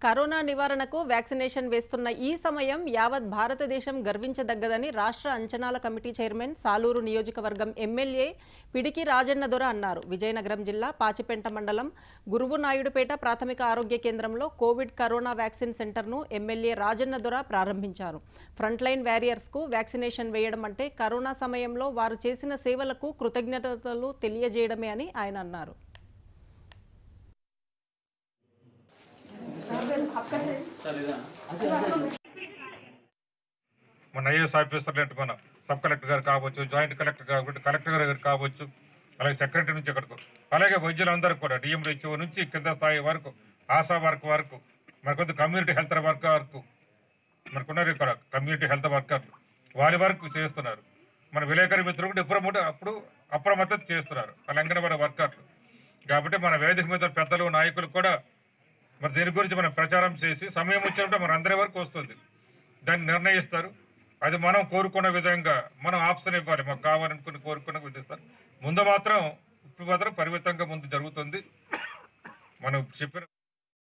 Corona నివారణకు vaccination వేస్తున్న ఈ సమయం యావత్ భారతదేశం గర్వించదగ్గదని రాష్ట్ర అంచనాల కమిటీ చైర్మన్ సాలూరు నియోజకవర్గం ఎమ్మెల్యే పిడికి రాజన్న దొర అన్నారు. విజయనగరం జిల్లా పాచిపెంట మండలం గురువునాయుడుపేట ప్రాథమిక ఆరోగ్య కేంద్రంలో కోవిడ్ కరోనా వ్యాక్సిన్ సెంటర్ను ఎమ్మెల్యే రాజన్న దొర ప్రారంభించారు. ఫ్రంట్ లైన్ వారియర్స్కు వ్యాక్సినేషన్ వేయడం అంటే కరోనా సమయంలో వారు చేసిన సేవలకు కృతజ్ఞతలు తెలియజేయడమే అని ఆయన అన్నారు. మన ఐఏఎస్ ఆఫీసర్లు మన సబ్ కలెక్టర్ గారు కావచ్చు, జాయింట్ కలెక్టర్ కాబట్టి కలెక్టర్ గారు కావచ్చు, అలాగే సెక్రటరీ నుంచి ఎక్కడికి, అలాగే వైద్యులందరూ కూడా డిఎంహెచ్ఓ నుంచి కింద స్థాయి వరకు, ఆశా వర్క్ వరకు, మనకొద్ది కమ్యూనిటీ హెల్త్ వర్క్ వరకు మనకున్నారు. ఇక్కడ కమ్యూనిటీ హెల్త్ వర్కర్లు వాళ్ళ వరకు చేస్తున్నారు. మన విలేకరి మిత్రులు కూడా అప్పుడు అప్రమత్తత చేస్తున్నారు వాళ్ళ అంగన్వాడీ వర్కర్లు. కాబట్టి మన వేదిక మీద పెద్దలు నాయకులు కూడా మరి దీని గురించి మనం ప్రచారం చేసి సమయం వచ్చినప్పుడు మన అందరి వరకు వస్తుంది, దాన్ని నిర్ణయిస్తారు. అది మనం కోరుకున్న విధంగా మనం ఆప్షన్ ఇవ్వాలి, మాకు కావాలనుకుని కోరుకున్న విధిస్తారు. ముందు మాత్రం ఇప్పుడు మాత్రం పరిమితంగా ముందు జరుగుతుంది మనం చెప్పిన